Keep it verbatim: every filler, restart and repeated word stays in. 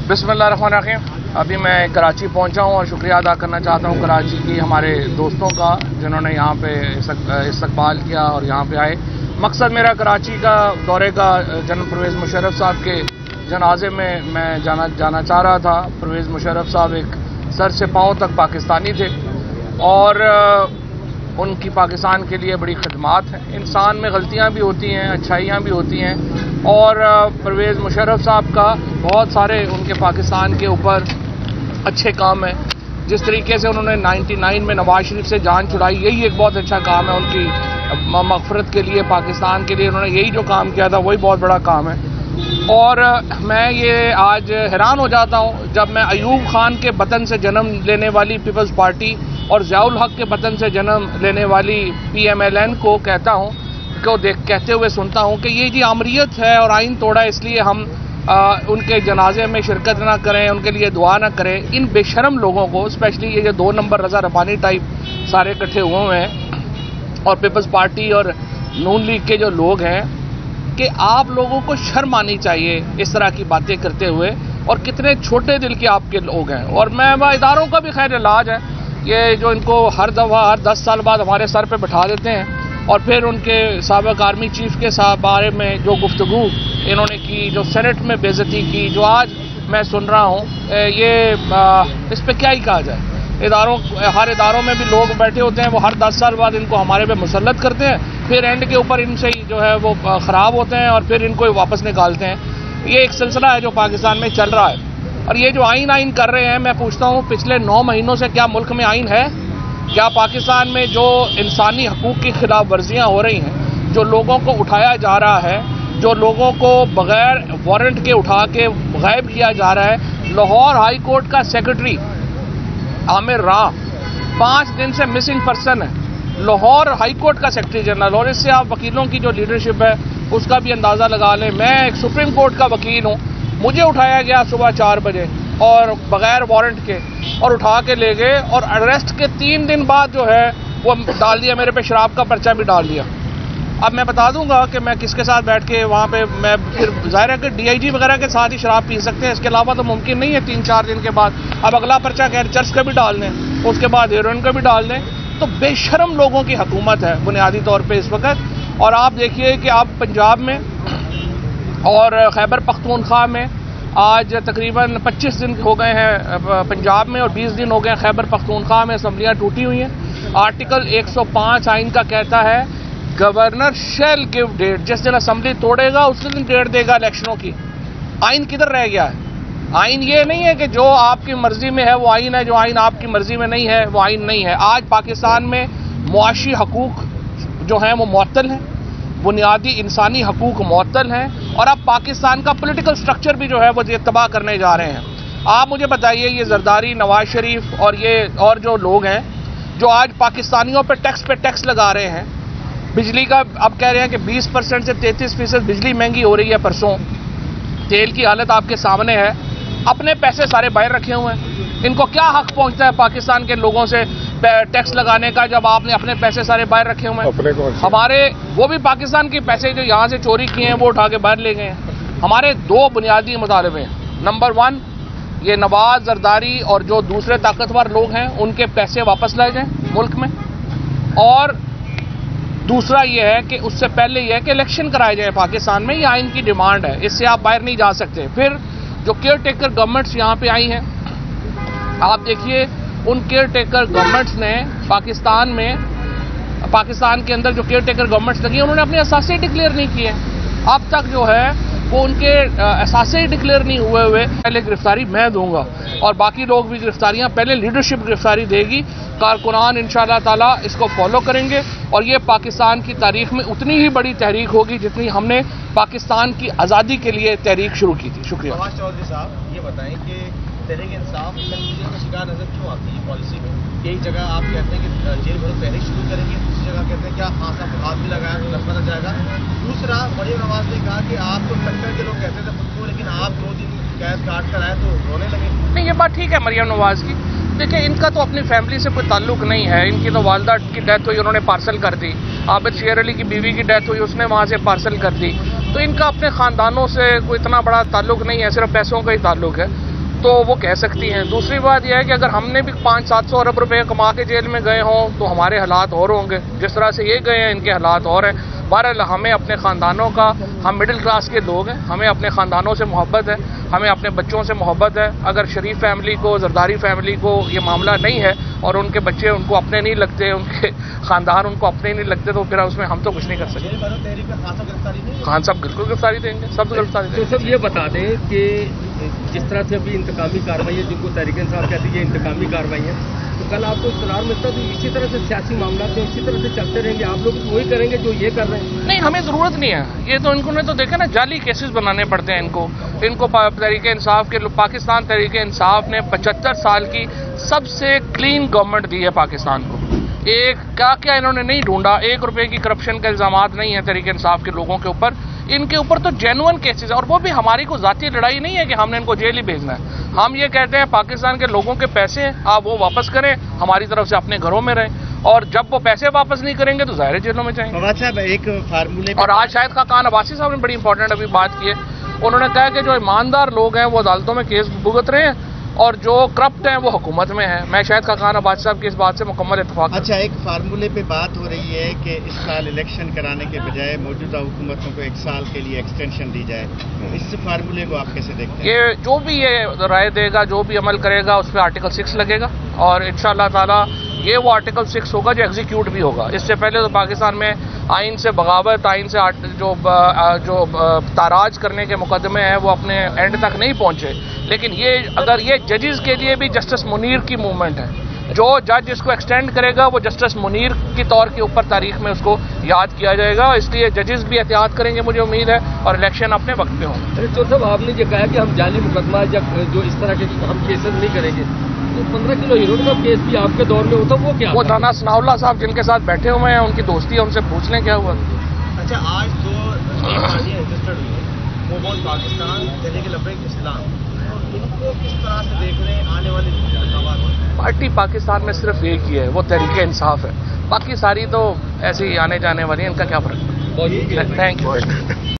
बिस्मिल्लाहिर्रहमानिर्रहीम। अभी मैं कराची पहुंचा हूं और शुक्रिया अदा करना चाहता हूं कराची की हमारे दोस्तों का जिन्होंने यहां पे इस्तकबाल किया और यहां पे आए। मकसद मेरा कराची का दौरे का जनरल परवेज़ मुशर्रफ साहब के जनाजे में मैं जाना जाना चाह रहा था। परवेज़ मुशर्रफ साहब एक सर से पांव तक पाकिस्तानी थे और उनकी पाकिस्तान के लिए बड़ी खिदमात हैं। इंसान में गलतियां भी होती हैं, अच्छाइयां भी होती हैं और परवेज़ मुशर्रफ साहब का बहुत सारे उनके पाकिस्तान के ऊपर अच्छे काम हैं। जिस तरीके से उन्होंने निन्यानवे में नवाज शरीफ से जान छुड़ाई, यही एक बहुत अच्छा काम है उनकी मग़फ़िरत के लिए, पाकिस्तान के लिए उन्होंने यही जो काम किया था वही बहुत बड़ा काम है। और मैं ये आज हैरान हो जाता हूँ जब मैं अयूब खान के वतन से जन्म लेने वाली पीपल्स पार्टी और ज़ियाउल हक के वतन से जन्म लेने वाली पी एम एल एन को कहता हूँ को देख कहते हुए सुनता हूँ कि ये जी आमरीत है और आइन तोड़ा इसलिए हम आ, उनके जनाजे में शिरकत ना करें, उनके लिए दुआ ना करें। इन बेशरम लोगों को, स्पेशली ये जो दो नंबर रज़ा रब्बानी टाइप सारे इकट्ठे हुए हुए हैं और पीपल्स पार्टी और नून लीग के जो लोग हैं, कि आप लोगों को शर्म आनी चाहिए इस तरह की बातें करते हुए। और कितने छोटे दिल के आपके लोग हैं। और मैं वह इदारों का भी खैर इलाज है, ये जो इनको हर दफ़ा हर दस साल बाद हमारे सर पे बिठा देते हैं और फिर उनके साबिक़ आर्मी चीफ के साथ बारे में जो गुफ्तगू इन्होंने की, जो सेनेट में बेइज्जती की, जो आज मैं सुन रहा हूँ, ये आ, इस पर क्या ही कहा जाए। इदारों हर इदारों में भी लोग बैठे होते हैं, वो हर दस साल बाद इनको हमारे पे मुसल्लत करते हैं, फिर एंड के ऊपर इनसे ही जो है वो ख़राब होते हैं और फिर इनको वापस निकालते हैं। ये एक सिलसिला है जो पाकिस्तान में चल रहा है। और ये जो आइन आइन कर रहे हैं, मैं पूछता हूँ पिछले नौ महीनों से क्या मुल्क में आइन है? क्या पाकिस्तान में जो इंसानी हकूक़ की खिलाफ वर्जियाँ हो रही हैं, जो लोगों को उठाया जा रहा है, जो लोगों को बग़ैर वारंट के उठा के गायब किया जा रहा है। लाहौर हाई कोर्ट का सेक्रेटरी आमिर राह पाँच दिन से मिसिंग पर्सन है, लाहौर हाई कोर्ट का सेक्रेटरी जनरल। और इससे आप वकीलों की जो लीडरशिप है उसका भी अंदाज़ा लगा लें। मैं एक सुप्रीम कोर्ट का वकील हूँ, मुझे उठाया गया सुबह चार बजे और बग़ैर वारंट के और उठा के ले गए और अरेस्ट के तीन दिन बाद जो है वो डाल दिया, मेरे पे शराब का पर्चा भी डाल दिया। अब मैं बता दूंगा कि मैं किसके साथ बैठ के वहाँ पे मैं फिर ज़ाहिर है कि डी आई जी वगैरह के साथ ही शराब पी सकते हैं, इसके अलावा तो मुमकिन नहीं है तीन चार दिन के बाद। अब अगला पर्चा खैर चर्च का भी डाल दें, उसके बाद हेरोइन का भी डाल दें। तो बेशरम लोगों की हुकूमत है बुनियादी तौर पर इस वक्त। और आप देखिए कि आप पंजाब में और खैबर पख्तूनख्वा में आज तकरीबन पच्चीस दिन हो गए हैं पंजाब में और बीस दिन हो गए हैं खैबर पख्तूनख्वा में, असम्बलियाँ टूटी हुई हैं। आर्टिकल एक सौ पाँच आइन का कहता है गवर्नर शैल गिव डेट, जिस दिन असम्बली तोड़ेगा उसी दिन डेट देगा इलेक्शनों की। आइन किधर रह गया है? आइन ये नहीं है कि जो आपकी मर्जी में है वो आइन है, जो आइन आपकी मर्जी में नहीं है वो आइन नहीं है। आज पाकिस्तान में मुआशी हकूक़ जो हैं वो मुअत्तल हैं, बुनियादी इंसानी हकूक़ मुअत्तल हैं और अब पाकिस्तान का पॉलिटिकल स्ट्रक्चर भी जो है वो तबाह करने जा रहे हैं। आप मुझे बताइए, ये जरदारी, नवाज शरीफ और ये और जो लोग हैं जो आज पाकिस्तानियों पे टैक्स पे टैक्स लगा रहे हैं, बिजली का अब कह रहे हैं कि बीस परसेंट से तैंतीस फीसद बिजली महंगी हो रही है। परसों तेल की हालत आपके सामने है। अपने पैसे सारे बाहर रखे हुए हैं, इनको क्या हक पहुंचता है पाकिस्तान के लोगों से टैक्स लगाने का जब आपने अपने पैसे सारे बाहर रखे हुए हैं? अपने कौन से? हमारे वो भी पाकिस्तान के पैसे जो यहाँ से चोरी किए हैं वो उठा के बाहर ले गए हैं। हमारे दो बुनियादी मुतालबे हैं। नंबर वन, ये नवाज, जरदारी और जो दूसरे ताकतवर लोग हैं उनके पैसे वापस लाए जाएं मुल्क में। और दूसरा ये है कि उससे पहले ये है कि इलेक्शन कराए जाए पाकिस्तान में। ये आइन की डिमांड है, इससे आप बाहर नहीं जा सकते। फिर जो केयर टेकर गवर्नमेंट्स यहाँ पे आई हैं, आप देखिए उन केयर टेकर गवर्नमेंट्स ने पाकिस्तान में पाकिस्तान के अंदर जो केयर टेकर गवर्नमेंट्स लगी उन्होंने अपने असासे डिक्लेयर नहीं किए। अब तक जो है वो उनके असासे डिक्लेयर नहीं हुए हुए पहले गिरफ्तारी मैं दूंगा और बाकी लोग भी गिरफ्तारियां पहले लीडरशिप गिरफ्तारी देगी। कारकुनान इंशाअल्लाह ताला इसको फॉलो करेंगे और ये पाकिस्तान की तारीख में उतनी ही बड़ी तहरीक होगी जितनी हमने पाकिस्तान की आज़ादी के लिए तहरीक शुरू की थी। शुक्रिया। नवाज चौधरी साहब, ये बताएं कि तहरीक इंसाफ कंफ्यूजन का शिकार नजर क्यों आती है पॉलिसी में? एक जगह आप कहते हैं कि जेल भरो तहरीक शुरू करेंगे, दूसरी जगह कहते हैं क्या खासा हाथ भी लगाया तो लफड़ा जाएगा। दूसरा, मरियम नवाज ने कहा कि आपको टक्कर के लोग कहते थे खुद को, लेकिन आप दो दिन कैद काट कर आए तो रोने लगे। नहीं, ये बात ठीक है मरियम नवाज की। देखिए, इनका तो अपनी फैमिली से कोई ताल्लुक नहीं है। इनकी तो वालदा की डेथ हुई, उन्होंने पार्सल कर दी। आबिद शेर अली की बीवी की डेथ हुई, उसने वहाँ से पार्सल कर दी। तो इनका अपने ख़ानदानों से कोई इतना बड़ा ताल्लुक नहीं है, सिर्फ पैसों का ही ताल्लुक है। तो वो कह सकती हैं। दूसरी बात यह है कि अगर हमने भी पाँच सात सौ अरब रुपए कमा के जेल में गए हों तो हमारे हालात और होंगे। जिस तरह से ये गए हैं इनके हालात और हैं। बहरहाल हमें अपने ख़ानदानों का, हम मिडिल क्लास के लोग हैं, हमें अपने ख़ानदानों से मोहब्बत है, हमें अपने बच्चों से मोहब्बत है। अगर शरीफ फैमिली को, जरदारी फैमिली को ये मामला नहीं है और उनके बच्चे उनको अपने नहीं लगते, उनके ख़ानदान उनको अपने नहीं लगते, तो फिर उसमें हम तो कुछ नहीं कर सकते। खान साहब बिल्कुल गिरफ्तारी देंगे, सब गिरफ्तारी देंगे। तो सब ये बता दें कि जिस तरह से अभी इंतकामी कार्रवाई है, जिनको तहरीक इंसाफ कहती है ये इंतकामी कार्रवाई है, तो कल आपको इत्तलार मिलता तो इसी तरह से सियासी मामला तो इसी तरह से चलते रहेंगे, आप लोग वही करेंगे जो ये कर रहे हैं? नहीं, हमें ज़रूरत नहीं है। ये तो इनको ने तो देखा ना, जाली केसेस बनाने पड़ते हैं इनको। इनको तहरीक इंसाफ के, पाकिस्तान तहरीक इंसाफ ने पचहत्तर साल की सबसे क्लीन गवर्नमेंट दी है पाकिस्तान को। एक क्या क्या इन्होंने नहीं ढूंढा, एक रुपए की करप्शन के इल्जामात नहीं है तहरीक इंसाफ के लोगों के ऊपर। इनके ऊपर तो जेन्युइन केसेस है, और वो भी हमारी को जाती लड़ाई नहीं है कि हमने इनको जेल ही भेजना है। हम ये कहते हैं पाकिस्तान के लोगों के पैसे हैं, आप वो वापस करें, हमारी तरफ से अपने घरों में रहें, और जब वो पैसे वापस नहीं करेंगे तो ज़ाहिर जेलों में जाएंगे। फवाद साहब, एक फार्मूले और आज शायद खाकान अब्बासी साहब ने बड़ी इंपॉर्टेंट अभी बात की है। उन्होंने कहा कि जो ईमानदार लोग हैं वो अदालतों में केस भुगत रहे हैं और जो करप्ट हैं वो हुकूमत में है। मैं शायद खाकान अब्बासी साहब की इस बात से मुकम्मल इत्तेफाक। अच्छा, एक फार्मूले पे बात हो रही है कि इस साल इलेक्शन कराने के बजाय मौजूदा हुकूमतों को एक साल के लिए एक्सटेंशन दी जाए, तो इस फार्मूले को आप कैसे देखते हैं? ये जो भी ये राय देगा, जो भी अमल करेगा, उस पर आर्टिकल सिक्स लगेगा और इंशाअल्लाह ताला ये वो आर्टिकल सिक्स होगा जो एग्जीक्यूट भी होगा। इससे पहले तो पाकिस्तान में आइन से बगावत, आइन से जो जो ताराज करने के मुकदमे हैं वो अपने एंड तक नहीं पहुंचे। लेकिन ये अगर ये जजेस के लिए भी जस्टिस मुनीर की मूवमेंट है, जो जज इसको एक्सटेंड करेगा वो जस्टिस मुनीर के तौर के ऊपर तारीख में उसको याद किया जाएगा। इसलिए जजेस भी एहतियात करेंगे, मुझे उम्मीद है, और इलेक्शन अपने वक्त पे होंगे। अरे चौधरी साहब, आपने ये कहा कि हम जाली मुकदमा जब जो इस तरह के हम केसेस नहीं करेंगे, तो पंद्रह किलो हीरोइन का केस भी आपके दौर में होता, वो क्या? वो थाना सनाउल्लाह साहब जिनके साथ बैठे हुए हैं, उनकी दोस्ती है, उनसे पूछ लें क्या हुआ। अच्छा, आज दो रजिस्टर्ड हुई है, वो बहुत पाकिस्तान, तहरीक लब्बैक इस्लाम, इनको किस तरह से देख रहे हैं आने वाले इंतखाबात? पार्टी पाकिस्तान में सिर्फ एक ही है, वो तहरीक इंसाफ है। बाकी सारी तो ऐसे ही आने जाने वाली है, इनका क्या फर्क? बहुत थैंक यू।